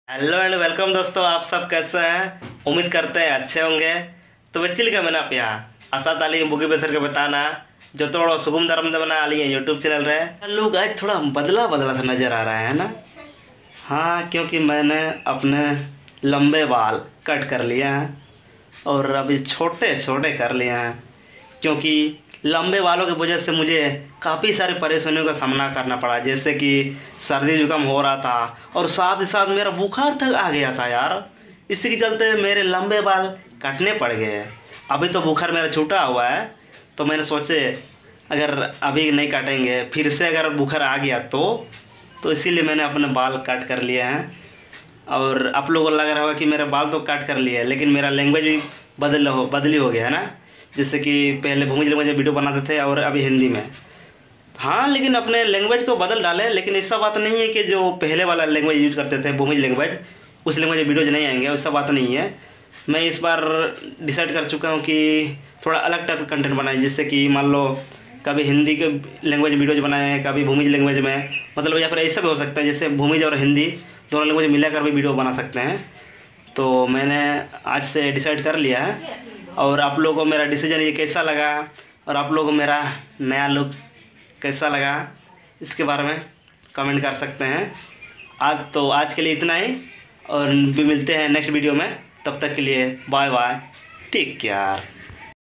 Hello and welcome दोस्तों, आप सब कैसे हैं? उम्मीद करते हैं अच्छे होंगे। तो बच्ची का मैंने आप यहाँ असात आली बुगी बेसर के बताना जो थोड़ा सुगम धर्म बना आली है यूट्यूब चैनल रहे लोग आज थोड़ा बदला बदला सा नज़र आ रहा है ना। हाँ, क्योंकि मैंने अपने लंबे बाल कट कर लिए हैं और अभी छोटे छोटे कर लिए हैं, क्योंकि लंबे बालों की वजह से मुझे काफ़ी सारी परेशानियों का सामना करना पड़ा, जैसे कि सर्दी जुकाम हो रहा था और साथ ही साथ मेरा बुखार तक आ गया था यार। इसी के चलते मेरे लंबे बाल काटने पड़ गए। अभी तो बुखार मेरा छूटा हुआ है, तो मैंने सोचे अगर अभी नहीं काटेंगे फिर से अगर बुखार आ गया तो इसीलिए मैंने अपने बाल काट कर लिए हैं। और आप लोगों को लग रहा होगा कि मेरे बाल तो काट कर लिए, लेकिन मेरा लैंग्वेज भी बदली हो गया है ना। जैसे कि पहले भूमिज लैंग्वेज में वीडियो बनाते थे और अभी हिंदी में। हाँ, लेकिन अपने लैंग्वेज को बदल डाले, लेकिन ऐसा बात नहीं है कि जो पहले वाला लैंग्वेज यूज करते थे भूमिज लैंग्वेज उस लैंग्वेज में वीडियोज नहीं आएंगे, ऐसा बात नहीं है। मैं इस बार डिसाइड कर चुका हूँ कि थोड़ा अलग टाइप का कंटेंट बनाए, जिससे कि मान लो कभी हिंदी के लैंग्वेज वीडियोज बनाए, कभी भूमिज लैंग्वेज में, मतलब या फिर ऐसा भी हो सकता है जैसे भूमिज और हिंदी दोनों लैंग्वेज मिलाकर भी वीडियो बना सकते हैं। तो मैंने आज से डिसाइड कर लिया है और आप लोगों को मेरा डिसीजन ये कैसा लगा और आप लोगों को मेरा नया लुक कैसा लगा इसके बारे में कमेंट कर सकते हैं। आज के लिए इतना ही और भी मिलते हैं नेक्स्ट वीडियो में। तब तक के लिए बाय बाय, टेक केयर।